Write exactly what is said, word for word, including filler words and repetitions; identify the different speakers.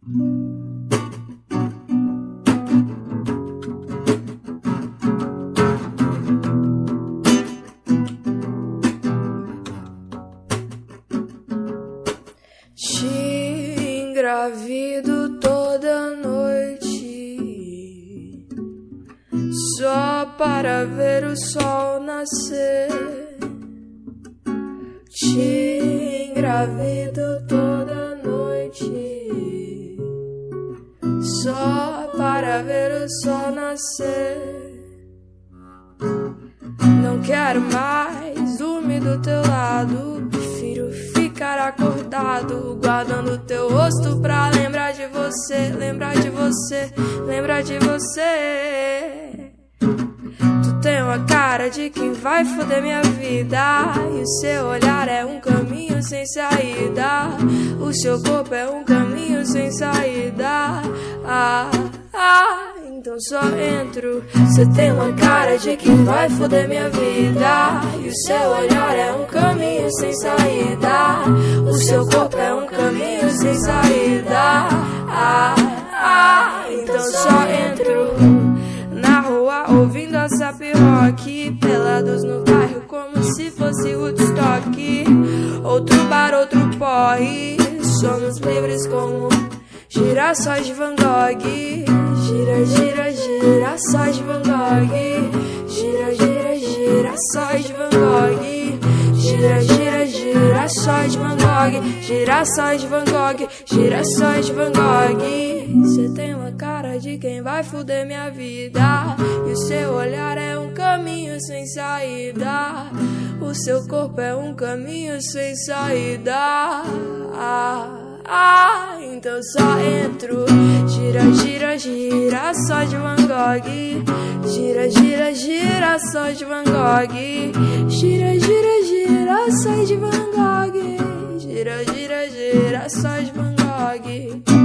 Speaker 1: Te engravido toda noite, só para ver o sol nascer. Te engravido toda noite, só para ver o sol nascer. Não quero mais dormir do teu lado, prefiro ficar acordado, guardando teu rosto pra lembrar de você, lembrar de você, lembrar de você. Tu tem uma cara de quem vai foder minha vida, e o seu olhar é um caminho sem saída, o seu corpo é um caminho sem saída. Ah, ah, então só entro. Você tem uma cara de quem vai foder minha vida, e o seu olhar é um caminho sem saída, o seu corpo é um caminho sem saída. Ah, ah, então só entro. Na rua ouvindo a Sap Rock, pelados no bairro como se fosse Woodstock. Outro bar, outro porre, somos livres como girassóis de Van Gogh. Gira, gira, girassóis de Van Gogh. Gira, gira, girassóis de Van Gogh. Gira, gira, girassóis de Van Gogh. Girassóis de Van Gogh. Girassóis de Van Gogh. Você tem uma cara de quem vai foder minha vida, e o seu olhar é um caminho sem saída, o seu corpo é um caminho sem saída. Ah, ah, então só entro. Gira, gira, gira, só de Van Gogh. Gira, gira, gira, só de Van Gogh. Gira, gira, gira, só de Van Gogh. Gira, gira, gira, só de Van Gogh.